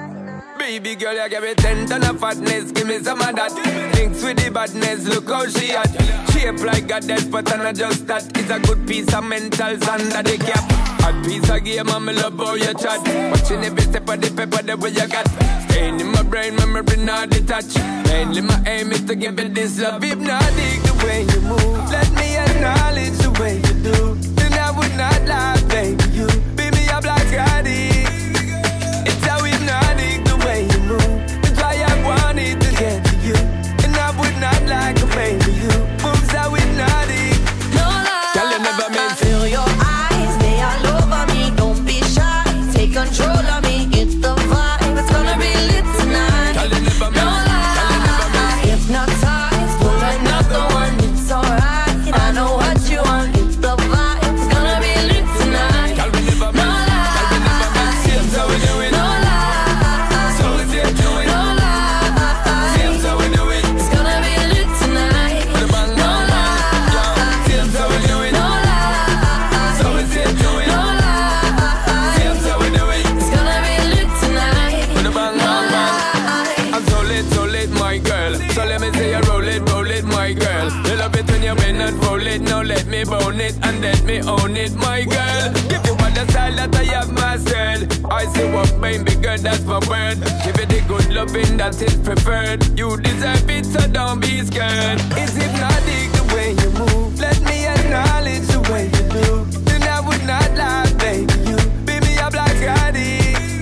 Baby girl, you give me 10 ton of fatness. Give me some of that. Thinks with the badness, look how she at. Shape like a death, but I'm not just that. It's a good piece of mentals under the cap. A piece of game, and me love how you chat. Watching every step of the paper, the way you got. Staying in my brain, memory not detached. Mainly my aim is to give it this love. Hypnotic the way you move. Let me acknowledge the way you do. Then I would not lie, baby. You beat me up like Scotty. It's how hypnotic the way you move. That's why I wanted to get to you. And I would not like a baby. You moves how hypnotic. No lie, Girl, you never meant. feel your eyes, they all over me. Don't be shy, take control of me. Get the vibe, it's gonna be lit tonight. Girl, you never No meant. lie, hypnotized, pull another one. It's alright, I know what you want. Get the vibe, it's gonna be lit tonight. Girl, we never No meant. Girl, we never meant. Seems how we do it. No lie, So let's get to it. no lie. Seems how we do it. It's gonna be lit tonight. With a bang, No bang, bang. lie, Seems how we do it. no lie. So let's get to it. No lie, Seems how we do it. it's gonna be lit tonight. With a bang, bang, bang. I'm so lit, my girl. So let me say you roll it, my girl. You love it when you bend and roll it. Now let me bone it and let me own it, my girl. Give you all the style that I have mastered. I say what, baby girl, that's my word. Give it the good loving that is preferred. You deserve it, so don't be scared. It's hypnotic the way you move. Let me acknowledge the way you do. Then I would not lie, baby. You beat me up like Scotty.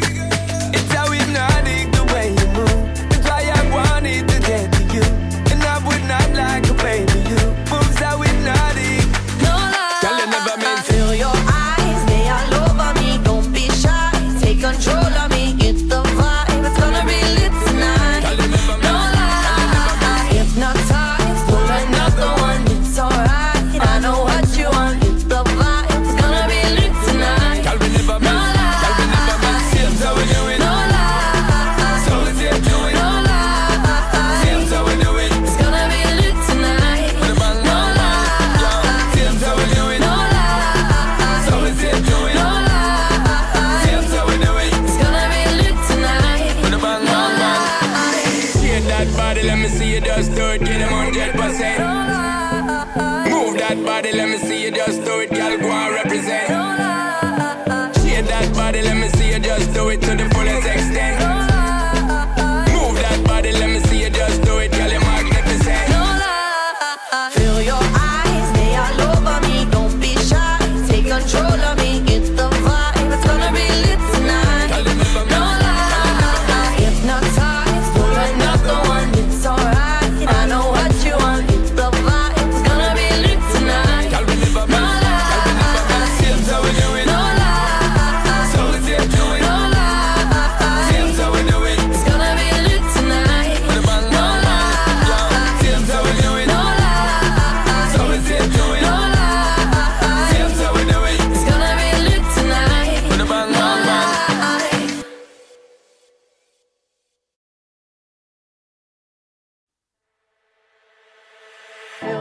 It's how hypnotic the way you move. That's why I wanted to get to you. And I would not like a baby. You moves how hypnotic. No lie, Girl, you never meant. feel your eyes, they all over me. Don't be shy, take control of me. Get the vibe, it's gonna be lit tonight. Girl, you never No meant. lie, hypnotized, pull another one. It's alright, I know what you want. Get the vibe, it's gonna be lit tonight. Girl, we never No meant. Girl, we never meant. Seems how we do it. No lie, So let's get to it. no lie. Seems how we do it. It's gonna be lit tonight. With a bang, No bang, bang. lie, Seems how we do it. no lie. So let's get to it. No lie, Seems how we do it. it's gonna be lit tonight. With a bang, bang, bang. Shake that body, let me see you just do it. Get them 100%. Move that body, let me see you just do it. Girl, go and represent. Shake that body, let me see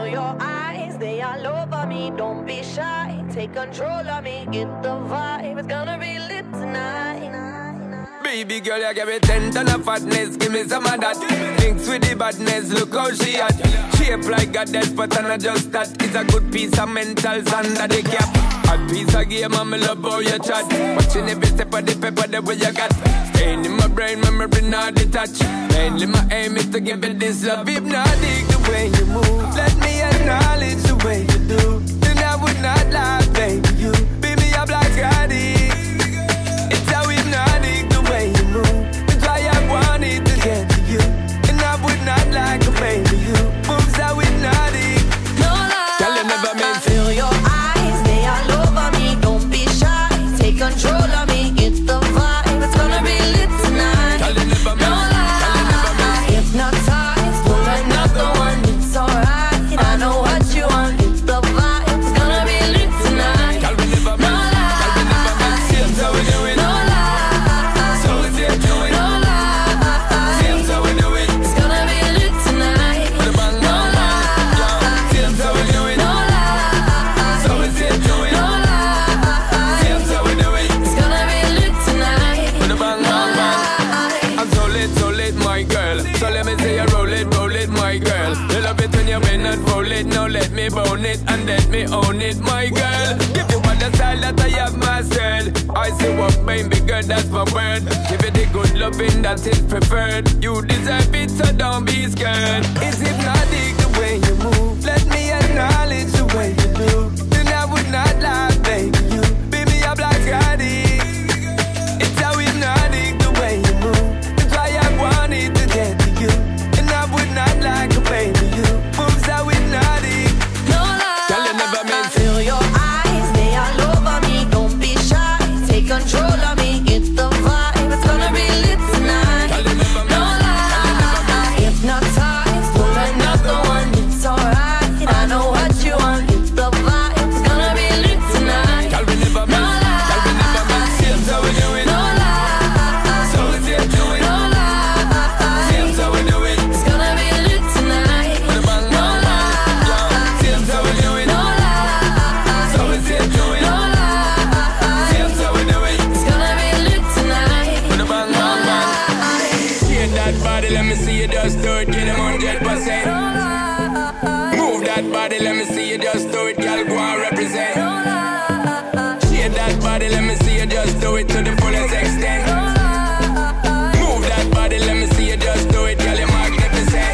your eyes, they all over me. Don't be shy, take control of me. Get the vibe, it's gonna be lit tonight. Baby girl, you give me 10 ton of fatness, give me some of that. Thinks with the badness, look how she at. Shape like a death, but I'm not just that. It's a good piece of mentals under the cap. A piece of game, I'm love how you chat. Watching every step of the paper, the way you got. Staying in my brain, memory not detached. Mainly my aim is to give it this love. Hypnotic the way you move. Let me acknowledge the way you do. Then I would not lie, baby, you beat me up like Scotty. It's how hypnotic the way you move. That's why I wanted to get to you. And I would not like a baby, you moves how hypnotic. No lie, tell you never meant to. Feel your eyes, they all over me. Don't be shy, take control of me. Get the vibe, it's gonna be lit tonight. Tell you never meant. No lie, hypnotized, pull another one. It's alright, I know what you want. Get the vibe, it's gonna be lit tonight. Tell me never meant. Tell me never meant. Seems how we do it. No lie, So we say do it. no lie, Seems how we do it. it's gonna be lit tonight. With a bang bang bang. Seems how we do it. No lie, So we say do it. no lie, Seems how we do it. it's gonna be lit tonight. With a bang bang bang. I'm so lit, my girl. So let me say you roll it, my girl. You love it when you bend and roll it. Now let me bone it and let me own it, my girl. Give you all the style that I have mastered. I say what, baby girl, that's my word. Give it the good loving that is preferred. You deserve it, so don't be scared. It's hypnotic the way you move. Let me acknowledge the way you do. Then I would not lie, baby. You beat me up like Scotty. It's how hypnotic the way you move. That's why I wanted to get to you. And I would not like a baby. You moves how hypnotic. No lie, Tell you never meant to. feel your eyes, they all over me. Don't be shy, take control of me. Get the vibe, it's gonna be lit tonight. Tell you never No meant. lie, hypnotized, pull another one. It's alright, I know what you want. Get the vibe, it's gonna be lit tonight. Tell me never No meant. Tell me never meant. Seems how we do it. No lie, So we say do it. no lie, Seems how we do it. it's gonna be lit tonight. With a bang No bang bang. lie, Seems how we do it. no lie, So we say do it. no lie, Seems how we do it. it's gonna be lit tonight. With a bang bang bang. Shake that body, let me see you just do it. Get them 100%. Move that body, let me see you just do it. Girl, go and represent. Shake that body, let me see you just do it to the fullest extent. Move that body, let me see you just do it. Girl, you're magnificent.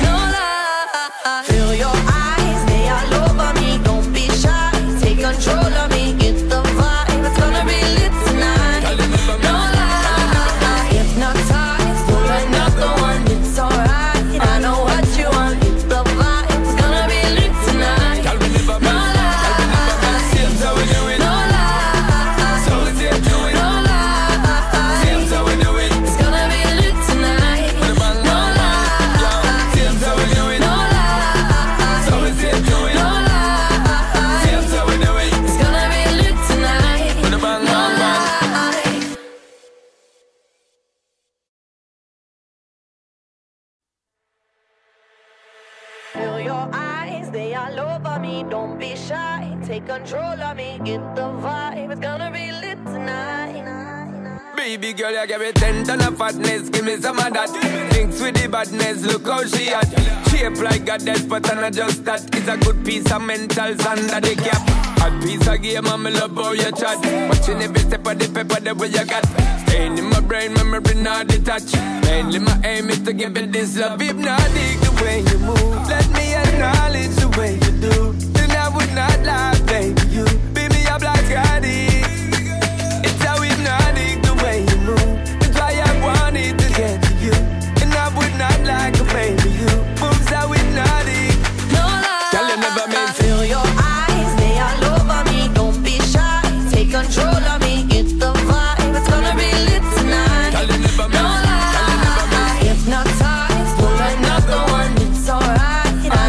Feel your eyes, they all over me. Don't be shy, take control of me. Get the vibe, it's gonna be lit tonight. Tell you never No meant. lie, hypnotized, pull another one. It's alright, I know what you want. Get the vibe, it's gonna be lit tonight. Tell me never No meant. Tell me never meant. lie, Seems how we do it. no lie, So we say do it. no lie, Seems how we do it. it's gonna be lit tonight. With a bang No bang bang. lie, Seems how we do it. no lie, So we say do it. no lie, Seems how we do it. it's gonna be lit tonight. With a bang bang bang. Feel your eyes, they all over me. Don't be shy, take control of me. Get the vibe, it's gonna be lit tonight. Baby girl, you give me 10 ton of fatness, give me some of that. Thinks with the badness, look how she at. Shape like a death, but I'm not just that. It's a good piece of mentals under the cap. A piece of game, I'm love how you chat. Watching every step of the paper, the way you got. Staying in my brain, memory not detached. Mainly my aim is to give it this love. Hypnotic the way you move. Let me acknowledge the way you do. Then I would not lie, baby. You beat me up like Scotty. It's how hypnotic the way you move. That's why I wanted to get to you. And I would not like a baby. You moves how hypnotic. No lie, Tell you never meant to. feel your eyes, they all over me. Don't be shy, take control of me. Get the vibe, it's gonna be lit tonight. Tell you never No meant. Tell you never meant. lie, hypnotized, pull another one. It's alright, I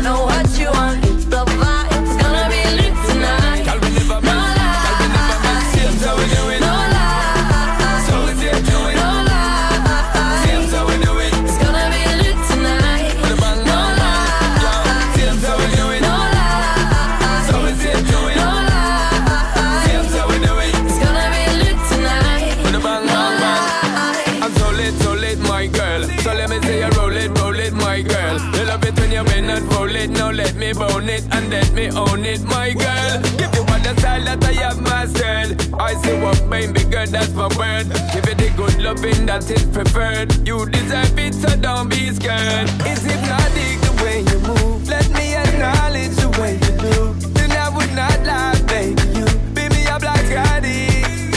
now let me bone it and let me own it, my girl. Give you all the style that I have mastered. I say what, baby girl, that's my word. Give it the good loving that is preferred. You deserve it, so don't be scared. It's hypnotic the way you move. Let me acknowledge the way you do. Then I would not lie, baby. You beat me up like Scotty.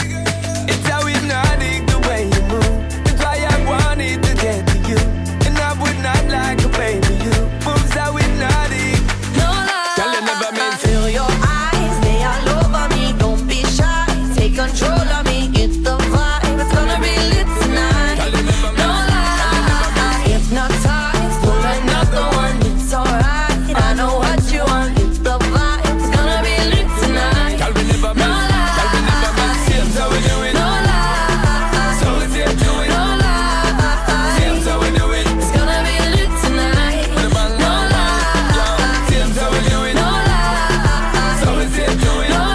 It's how hypnotic the way you move. That's why I wanted to get to you. And I would not like a baby. You moves how hypnotic. No lie. Girl, you never meant to. Feel your eyes, they all over me. Don't be shy, take control of me. Get the vibe, it's gonna be lit tonight. Girl, you never No meant lie. Hypnotized, pull another one. It's alright, I know what you want. Get the vibe, it's gonna be lit tonight. Girl, we never No meant. lie. Girl, we never meant. Same so we do it. No lie. So we same do it. No lie. Same so we do it. It's gonna be lit tonight. With a bang, No bang, bang. lie. Same so we do it. No lie. So we same do it. No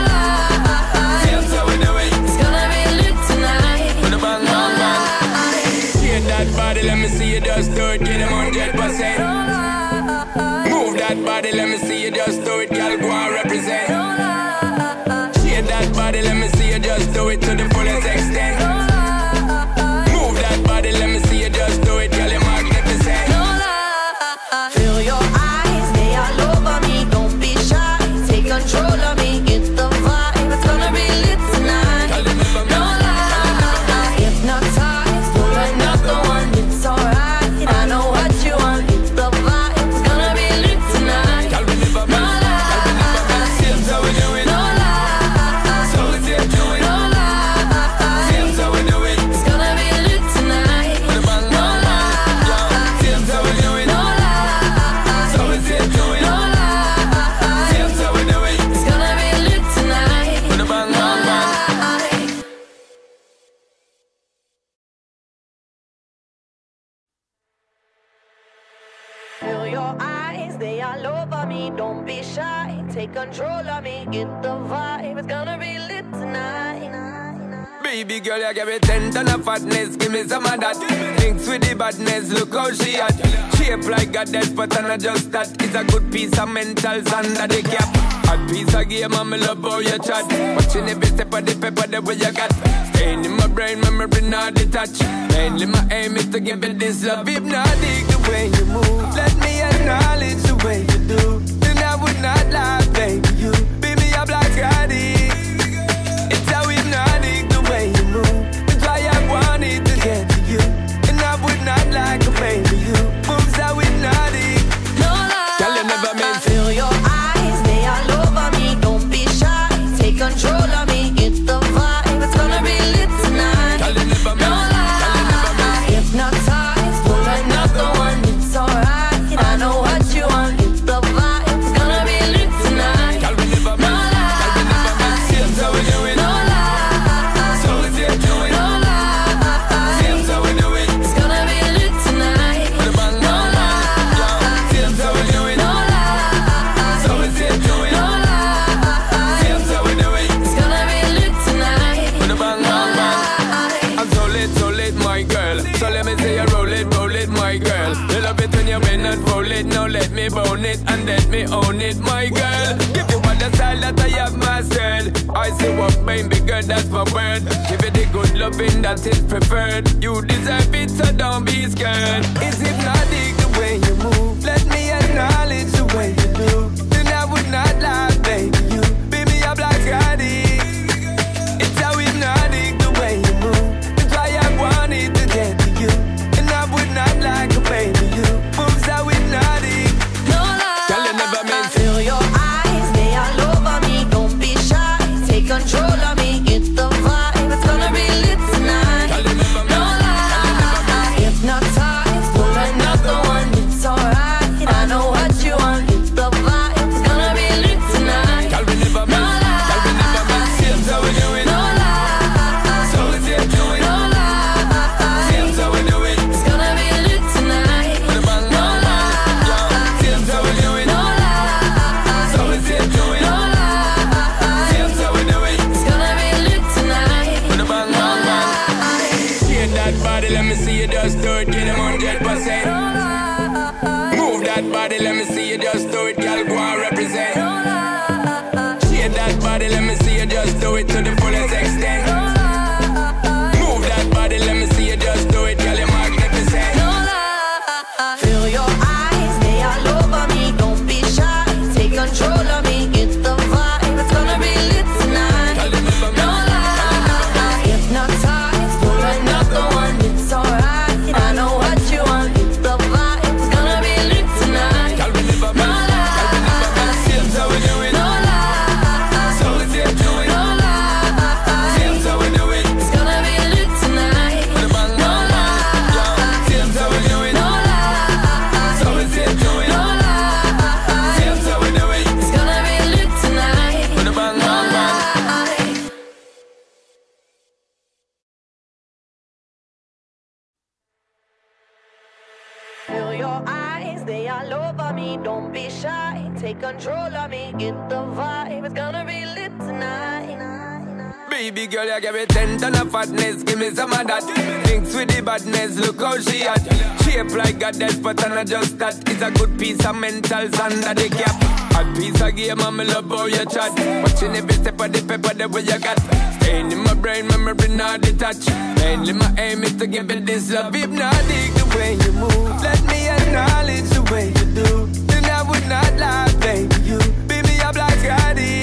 lie. Same so we do it. It's gonna be lit tonight. With a bang, No bang, bang. lie. Shake that body, let me see you just do it. Get them 100%. No lie. Move that body, let me see you just do it. Girl, go and represent. No lie. Shake that body, let me see you just do it to the fullest extent. No lie. Move that body, let me see you just do it. Girl, you're magnificent. No lie. Feel your eyes, they all over me. Don't be shy, take control of me. Get the vibe, it's gonna be lit tonight. Girl, you never No meant. lie. Hypnotized, pull another one. It's alright, I know what you want. Get the vibe, it's gonna be lit tonight. Girl, we never No meant. Girl, we never meant. lie. Same so we do it. No lie. So we same do it. No lie. Same so we do it. It's gonna be lit tonight. With a bang, No bang, bang. lie. Same so we do it. No lie. So we same do it. No lie. Same so we do it. It's gonna be lit tonight. With a bang, No bang, bang. lie. Feel your eyes, they all over me. Don't be shy, take control of me. Get the vibe, it's gonna be lit tonight. Baby girl, you give me 10 ton of fatness. Give me some of that. Thinks with the badness, look how she at. Shape like a death, but I'm not just that. It's a good piece of mentals under the cap. A piece of game, and me love how you chat. Watching every step of the paper, the way you got. Staying in my brain, memory not detached. Mainly my aim is to give it this love. Hypnotic the way you move. Let me acknowledge the way you do. Then I would not lie, baby. You beat me up like Scotty. It's how hypnotic the way you move. That's why I wanted to get to you. And I would not like a baby. You moves how hypnotic. No lie. Girl, you never meant to. Feel your eyes, they all over me. Don't be shy, take control of me. Get the vibe, it's gonna be lit tonight. Girl, you never No meant. Girl, you never meant. lie. Hypnotized, pull another one. It's alright, I know what you want. Get the vibe, it's gonna be lit tonight. Girl, we never No meant. Girl, we never meant. Same so we do it. No lie. So we same do it. No lie. Same so we do it. It's gonna be lit tonight. With a bang, No bang, bang. lie. Same so we do it. No lie. So we same do it. No lie. Same so we do it. It's gonna be lit tonight. With a bang, No bang, bang. lie. I'm so lit, my girl. So let me say you roll it, my girl. You love it when you bend and roll it. Now let me bone it and let me own it, my girl. Give you all the style that I have mastered. I say what, baby girl, that's my word. Give it the good loving that is preferred. You deserve it, so don't be scared. It's hypnotic the way you move. Let me acknowledge the way you do. Then I would not lie, baby. You beat me up like Scotty. It's how hypnotic the way you move. That's why I wanted to get to you. And I would not like a baby. You moves how hypnotic. No lie. Girl, you never meant to. Feel your eyes, they all over me. Don't be shy, take control of me. Get the vibe, it's gonna be lit tonight. Girl, you never No meant. lie. Hypnotized, pull another one. It's alright. it, girl, go and represent. Shake that body, let me see you just do it to the fullest extent. Move that body, let me see you just do it, girl, you're magnificent. Feel your eyes, they all over me. Don't be shy, take control of me. Get the vibe, it's gonna be lit tonight. No lie, hypnotized, pull another one, it's alright. I know what you want, get the vibe, it's gonna be lit tonight. No lie, seems how we do it. no lie, So we say do it. no lie, Seems how we do it. it's gonna be lit tonight. With a bang, No bang, bang. lie, Seems how we do it. no lie, So we say do it. no lie, Seems how we do it. it's gonna be lit tonight. With a bang, No bang, bang. lie. Feel your eyes, they all over me. Don't be shy, take control of me. Get the vibe, it's gonna be lit tonight. Baby girl, you give me 10 ton of fatness, give me some of that. Thinks with the badness, look how she at. Shape like goddess, but I'm not just that. It's a good piece of mentals under the cap. A piece of game, I'm love how you chat. Watching every step of the paper, the way you got. Staying in my brain, memory not detached. Mainly my aim is to give it this love. If not, dig the way you move. Let me acknowledge the way you do. Then I would not lie, baby, you. Baby, I'm like Scotty.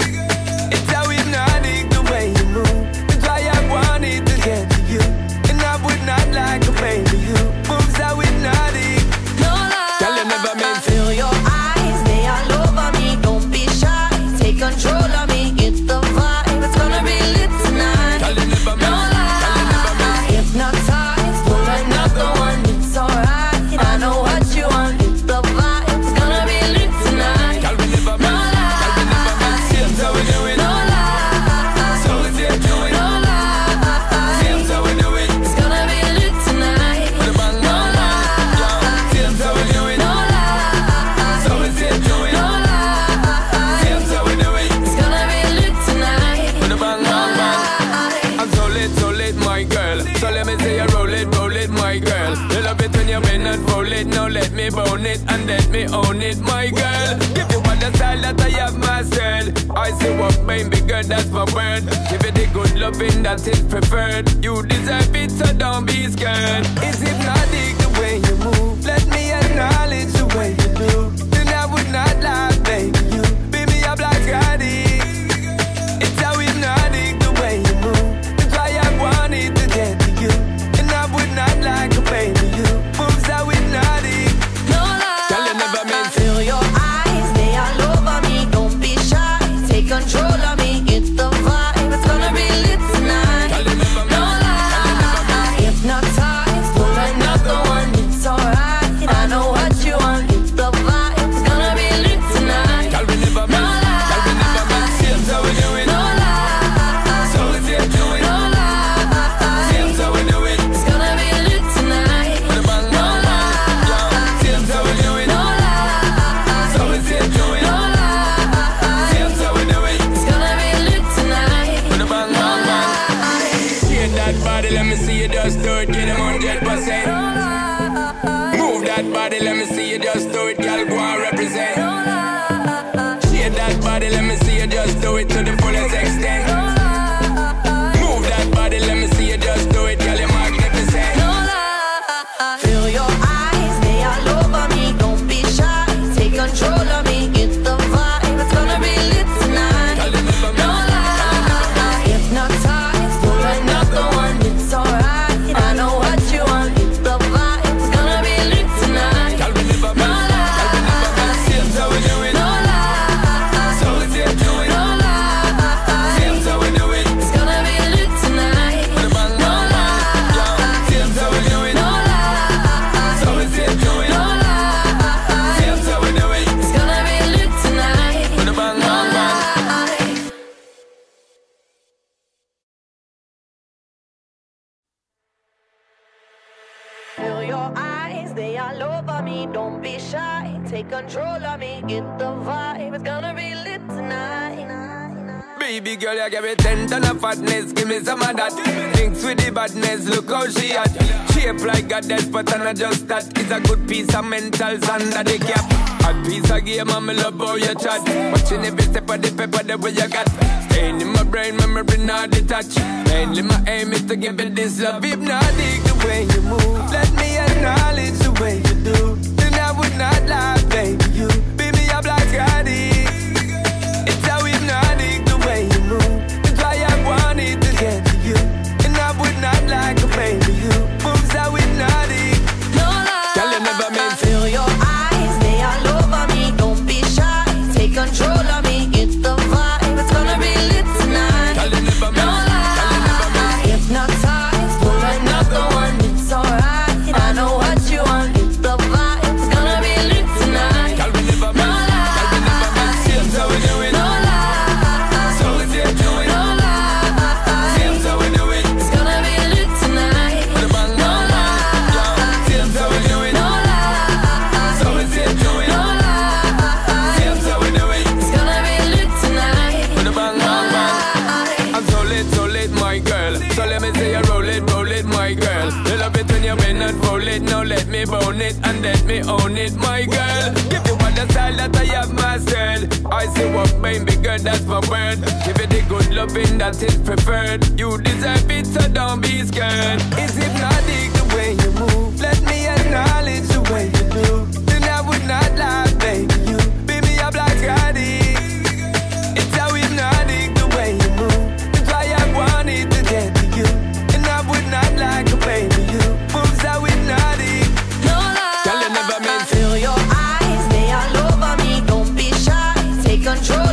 It's how hypnotic the way you move. That's why I wanted to get to you. And I would not like a baby, you. Moves how hypnotic. No lie, Girl, you never meant to. feel your eyes, they all over me. Don't be shy, take control of me. Get the vibe, it's gonna be lit tonight. Girl, you never No meant to. Girl, you never meant lie, hypnotized, pull another one, it's alright. I know what you want, get the vibe, it's gonna be lit tonight. Girl, we never No meant to. Girl, we never meant to. Seems how we do it. No lie, So we say do it. no lie, Seems how we do it. it's gonna be lit tonight. With a bang, No bang, bang. lie, Seems how we do it. no lie, So we say do it. no lie, Seems how we do it. it's gonna be lit tonight. With a bang, bang, bang. I'm so lit, my girl. So let me say you roll it, my girl. You love it when you bend and roll it. Now let me bone it and let me own it, my girl. Give you all the style that I have mastered. I see what baby girl, that's my word. Give it the good loving that is preferred. You deserve it, so don't be scared. It's hypnotic the way you move. Let me acknowledge the way you do. Then I would not lie, baby, you. Baby, I'm like Scotty. It's how hypnotic the way you move. That's why I wanted to get to you. And I would not like a baby, you. Moves how hypnotic. No lie, Girl, you never meant to. feel your eyes, they all over me. Don't be shy, take control of me. Get the vibe, it's gonna be lit tonight. Girl, you never meant No to. Girl, you never meant lie, hypnotized, pull another one, it's alright. I know what you want, get the vibe, it's gonna be lit tonight. Girl, we never No meant to. Girl, we never meant to. Seems how we do it. No lie, So we say do it. no lie, Seems how we do it. it's gonna be lit tonight. With a bang, No bang, bang. lie, Seems how we do it. no lie, So we say do it. no lie, Seems how we do it. it's gonna be lit tonight. With a bang, bang, bang. Shake that body, let me see you just do it. Get them 100%. Move that body, let me see you just do it. Girl, go and represent. Shake that body, let me see you just do it to the fullest extent. Move that body, let me see you just do it. Girl, you're magnificent. Feel your eyes, they all over me. Don't be shy, take control of me. Get the vibe, it's gonna be lit tonight. Girl, you never No meant to. lie, hypnotized, pull another one, it's alright. I know what you want, get the vibe, it's gonna be lit tonight. Girl, we never No meant to. Girl, we never meant to. Seems how we do it. No lie, So we say do it. no lie, Seems how we do it. it's gonna be lit tonight. With a bang, No bang, bang. lie, Seems how we do it. no lie, So we say do it. no lie, Seems how we do it. it's gonna be lit tonight. With a bang, bang, bang. Feel your eyes, they all over me. Don't be shy, take control of me. Get the vibe, it's gonna be lit tonight. Baby girl, you give me 10 ton of fatness, give me some of that. Thinks with the badness, look how she at. Shape like goddess, but I'm not just that. It's a good piece of mentals under the cap. A hot piece of game and me love how you chat. Watching every step of the paper the way you got. Staying in my brain, memory not detached. Mainly my aim is to give it this love. If not dig the way you move, let me acknowledge the way you do. Then I would not lie, baby, you beat me up like I did. It's how hypnotic the way you move. That's why I wanted to get to you. And I would not like a baby, you moves how hypnotic. No lie, girl, you never meant feel your eyes, they all over me. Don't be shy, take control of me. Get the vibe, it's gonna be lit tonight. Girl, you never No lie, hypnotize, pull another one. It's alright, I know what you want. Get the vibe, it's gonna be lit tonight. Girl, we never No meant. Girl, we never meant. Seems how we do it. No lie, So we did do it. no lie, Seems how we do it. it's gonna be lit tonight. With a bang, No bang, bang. lie, Seems how we do it. no lie, So we did do it. no lie, Seems how we do it. it's gonna be lit tonight. With a bang, No bang, bang. lie. I'm so lit, my girl. So let me say you roll it, my girl. You love it when you bend and roll it. Now let me bone it and let me own it, my girl. Give you all the style that I have mastered. I say what baby girl, that's my word. Give it the good loving that is preferred. You deserve it, so don't be scared. It's hypnotic the way you move. Let me acknowledge the way you do. Then I would not lie, baby. You beat me up like I did. It's how hypnotic the way you move. That's why I wanted to get to you. And I would not like a baby, you moves how hypnotic. No lie, Girl, you never meant. feel your eyes, they all over me. Don't be shy, take control